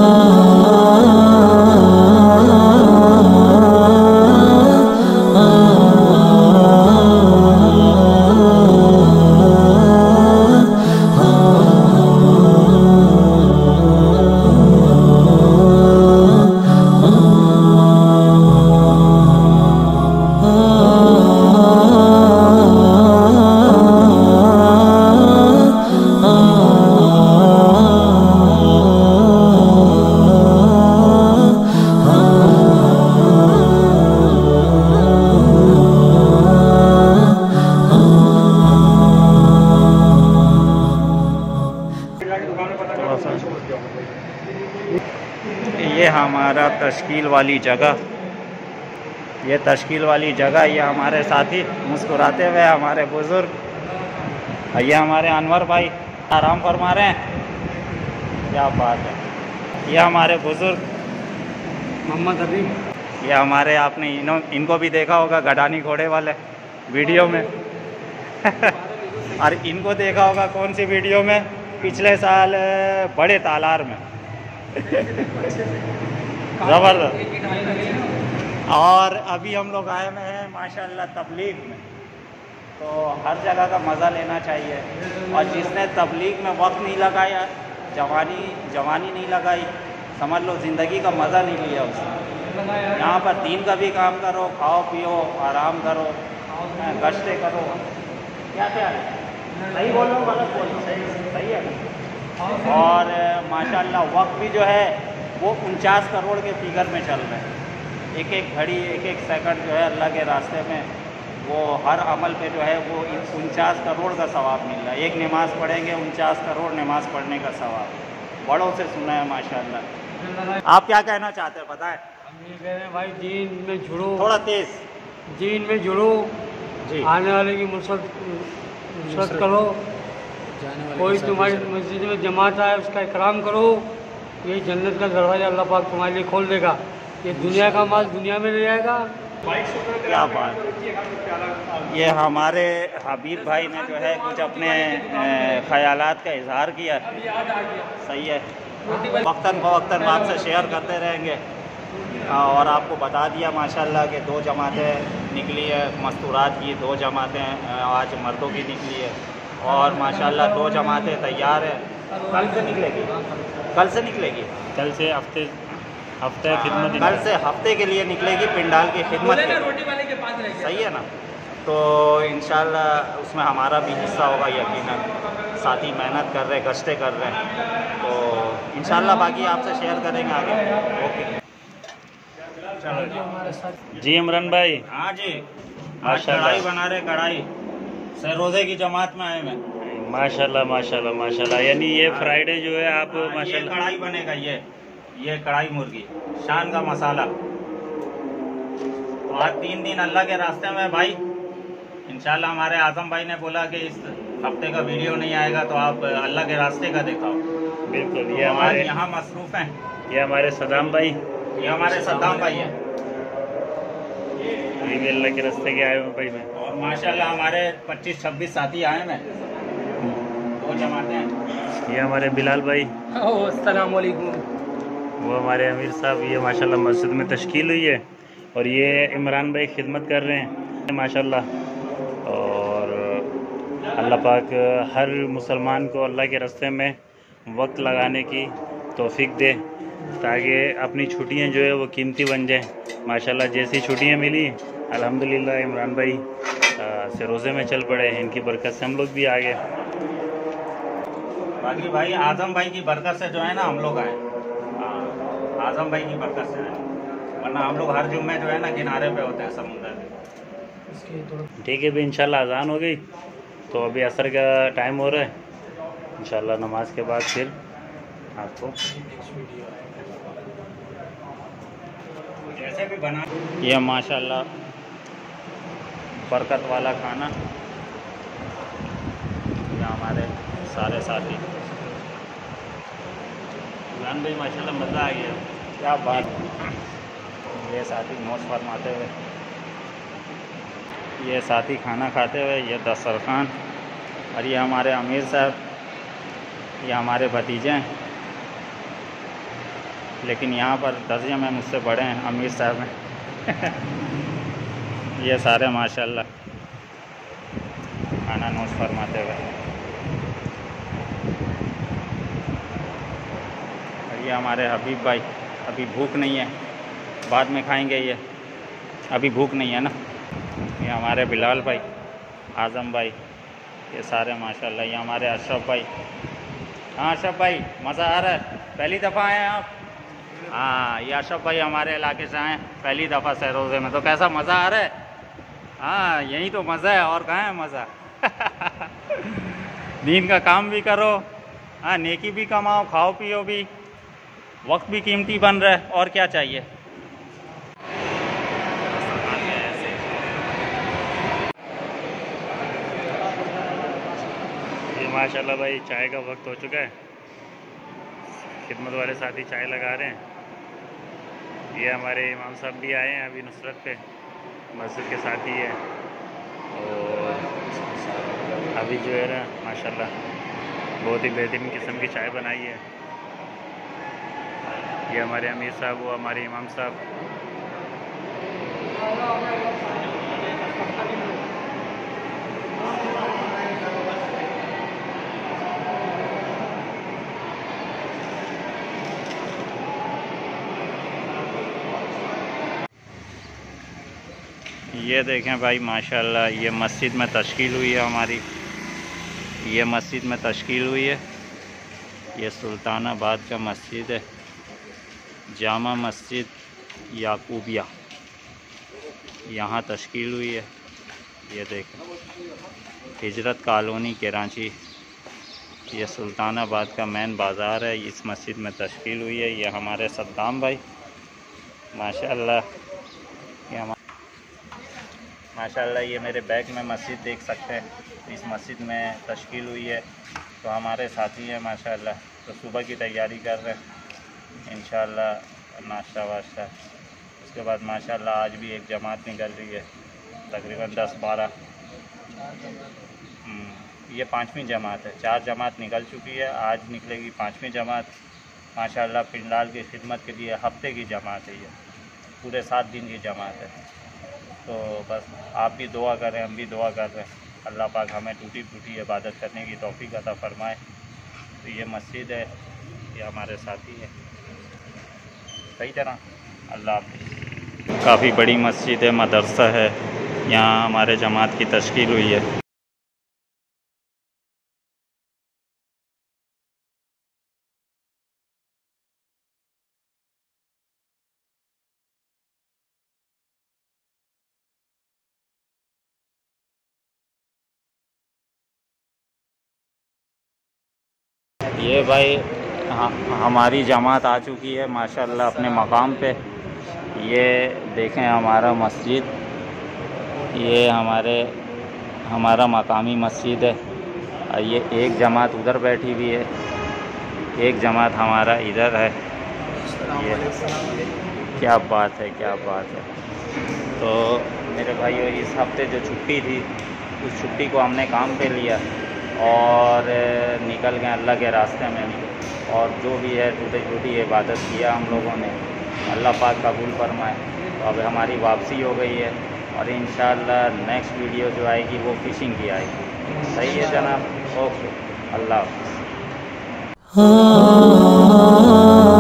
ये हमारा तश्कील वाली जगह, ये तश्कील वाली जगह, ये हमारे साथी मुस्कुराते हुए हमारे बुज़ुर्ग, ये हमारे अनवर भाई आराम फरमा रहे हैं। क्या बात है। ये हमारे बुज़ुर्ग मोहम्मद अभी, ये हमारे, आपने इनको भी देखा होगा गडानी घोड़े वाले वीडियो में और इनको देखा होगा कौन सी वीडियो में, पिछले साल बड़े तालार में ज़बरदस्त। और अभी हम लोग आए हुए हैं माशाल्लाह तबलीग में, तो हर जगह का मज़ा लेना चाहिए। और जिसने तबलीग में वक्त नहीं लगाया, जवानी नहीं लगाई, समझ लो ज़िंदगी का मज़ा नहीं लिया उसने। यहाँ पर दीन का भी काम करो, खाओ पियो, आराम करो, गश्ते करो, क्या क्या है, सही बोल रहा हूँ गलत बोल रहा हूँ, सही है। और माशाल्लाह वक्त भी जो है वो 49 करोड़ के फिगर में चल रहे हैं। एक एक घड़ी, एक एक सेकंड जो है अल्लाह के रास्ते में, वो हर अमल पे जो है वो 49 करोड़ का सवाब मिल रहा है। एक नमाज़ पढ़ेंगे 49 करोड़ नमाज़ पढ़ने का सवाब, बड़ों से सुना है माशाल्लाह। आप क्या कहना चाहते हैं बताएं? हम ये कह रहे हैं भाई, दीन में जुड़ो, थोड़ा तेज, दीन में जुड़ो जी, आने वाले की मुसरत करो, कोई तुम्हारी मस्जिद में जमात आए उसका इकराम करो, यही जन्नत का दरवाज़ा अल्लाह पाक तुम्हारे लिए खोल देगा। ये दुनिया का माल दुनिया में ले जाएगा। क्या बात। ये हमारे हबीब भाई ने जो है कुछ अपने ख्यालात का इजहार किया, सही है। वक्तन फ़वक्तन आपसे शेयर करते रहेंगे। और आपको बता दिया माशाल्लाह कि 2 जमातें निकली है, मस्तूरात की 2 जमातें आज मर्दों की निकली है। और माशाल्लाह 2 जमातें तैयार है, कल से निकलेगी, कल से निकलेगी, कल से हफ्ते खिदमत, कल से हफ्ते के लिए निकलेगी पिंडाल की खिदमत के, सही है ना। तो इंशाल्लाह उसमें हमारा भी हिस्सा होगा यकीनन, साथी मेहनत कर रहे, गश्ते कर रहे हैं, तो इंशाल्लाह बाकी आपसे शेयर करेंगे आगे। ओके जी इमरान भाई। हाँ जी, आज कढ़ाई बना रहे, कढ़ाई से रोज़े की जमात में आए मैं। माशाल्लाह माशाल्लाह माशाल्लाह। यानी ये फ्राइडे जो है आप माशाल्लाह कढ़ाई बनेगा, ये कढ़ाई मुर्गी शान का मसाला। तो आज 3 दिन अल्लाह के रास्ते में भाई, इंशाल्लाह हमारे आजम भाई ने बोला कि इस हफ्ते का वीडियो नहीं आएगा तो आप अल्लाह के रास्ते का दिखाओ। बिल्कुल, ये हमारे यहाँ मसरूफ़ हैं। ये हमारे सद्दाम भाई, ये हमारे सद्दाम भाई हैं, ये भी अल्लाह के रास्ते के आए हुए भाई में। और माशाल्लाह हमारे 25-26 साथी आए हैं, 2 जमाते हैं। ये हमारे बिलाल भाई, अस्सलाम वालेकुम। वो हमारे अमीर साहब, ये माशाल्लाह मस्जिद में तश्कील हुई है। और ये इमरान भाई खिदमत कर रहे हैं माशाल्लाह। और अल्लाह पाक हर मुसलमान को अल्लाह के रास्ते में वक्त लगाने की तौफीक दे, ताकि अपनी छुट्टियां जो है वो कीमती बन जाएं। माशाल्लाह जैसी छुट्टियां मिली अल्हम्दुलिल्लाह इमरान भाई से रोज़े में चल पड़े, इनकी बरकत से हम लोग भी आ गए। बाकी भाई आजम भाई की बरकत से जो है ना हम लोग आए, आजम भाई की बरकत से आए, वरना हम लोग हर जुम्मे जो है ना किनारे पे होते हैं समुंदर के। ठीक है भाई, इंशाल्लाह अजान हो गई तो अभी असर का टाइम हो रहा है। इंशाल्लाह नमाज के बाद फिर आपको जैसे भी बना, ये माशाल्लाह बरकत वाला खाना, ये हमारे सारे साथी जान भाई माशाल्लाह मज़ा आ गया, क्या बात। ये साथी मौज फरमाते हुए, ये साथी खाना खाते हुए, ये दस्तरखान। और ये हमारे अमीर साहब, ये हमारे भतीजे हैं, लेकिन यहाँ पर दर्जे में मुझसे बड़े हैं अमीर साहब हैं। ये सारे माशाल्लाह खाना नोश फरमाते हुए। और ये हमारे हबीब भाई, अभी भूख नहीं है, बाद में खाएंगे, ये अभी भूख नहीं है ना। ये हमारे बिलाल भाई, आज़म भाई, ये सारे माशाल्लाह। ये हमारे अशरफ भाई। हाँ अशरफ भाई, मज़ा आ रहा है? पहली दफ़ा आए हैं आप? हाँ, ये अशरफ भाई हमारे इलाके से आए पहली दफ़ा सहरोज़े में, तो कैसा मज़ा आ रहा है? हाँ, यही तो मज़ा है, और कहाँ है मज़ा। दीन का काम भी करो, हाँ, नेकी भी कमाओ, खाओ पियो भी, वक्त भी कीमती बन रहा है, और क्या चाहिए। माशाल्लाह भाई, चाय का वक्त हो चुका है। खिदमत वाले साथी चाय लगा रहे हैं। ये हमारे इमाम साहब भी आए हैं अभी नुसरत पे, मस्जिद के साथ ही है। और अभी जो है ना माशाल्लाह बहुत ही बेहतरीन किस्म की चाय बनाई है। ये हमारे अमीर साहब, वो हमारे इमाम साहब। ये देखें भाई माशाल्लाह, ये मस्जिद में तश्कील हुई है हमारी, ये मस्जिद में तश्कील हुई है। ये सुल्तानाबाद का मस्जिद है, जामा मस्जिद याकूबिया, यहाँ तश्कील हुई है। ये देखें, हिजरत कॉलोनी कराची, ये सुल्तानाबाद का मेन बाज़ार है, इस मस्जिद में तश्कील हुई है। ये हमारे सद्दाम भाई माशाल्लाह, ये माशाल्लाह, ये मेरे बैग में मस्जिद देख सकते हैं, इस मस्जिद में तश्कील हुई है। तो हमारे साथी हैं माशाल्लाह, तो सुबह की तैयारी कर रहे हैं इंशाल्लाह, नाश्ता वाश्ता। उसके बाद माशाल्लाह आज भी एक जमात निकल रही है, तकरीबन 10-12। ये 5वीं जमात है, 4 जमात निकल चुकी है, आज निकलेगी 5वीं जमात माशाल्लाह। पिंडाल की खिदमत के लिए हफ्ते की जमात है, ये पूरे 7 दिन की जमात है। तो बस आप भी दुआ करें, हम भी दुआ कर रहे हैं, अल्लाह पाक हमें टूटी फूटी इबादत करने की तौफीक अता फरमाए। तो ये मस्जिद है, ये हमारे साथी है, सही तरह। अल्लाह हाफ़िज़। काफ़ी बड़ी मस्जिद है, मदरसा है, यहाँ हमारे जमात की तश्कील हुई है। ये भाई हमारी जमात आ चुकी है माशाल्लाह अपने मकाम पे। ये देखें हमारा मस्जिद, ये हमारा मकामी मस्जिद है। और ये एक जमात उधर बैठी हुई है, एक जमात हमारा इधर है। ये क्या बात है, क्या बात है। तो मेरे भाइयों, इस हफ्ते जो छुट्टी थी, उस छुट्टी को हमने काम पे लिया और निकल गए अल्लाह के रास्ते में। और जो भी है टूटी फूटी इबादत किया हम लोगों ने, अल्लाह पाक कबूल फरमाए। तो अब हमारी वापसी हो गई है और इंशाअल्लाह नेक्स्ट वीडियो जो आएगी वो फ़िशिंग की आएगी। सही है जनाब, ओके, अल्लाह हाफ़िज़।